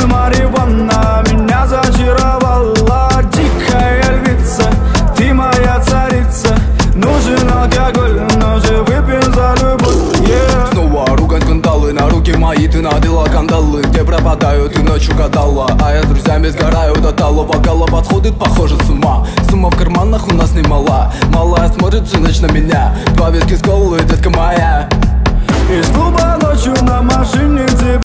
марихуана меня зачаровала. Дикая львица, ты моя царица. Нужен алкоголь, но же выпьем за любовь, yeah. Снова ругань скандалы, на руки мои ты надела кандалы. Где пропадаю, ты ночью гадала, а я с друзьями сгораю до талого. Голова подходит, похоже, с ума. Сумма в карманах у нас немала. Малая смотрит всю ночь на меня. 2 виски с колой, детка моя. Из клуба ночью на машине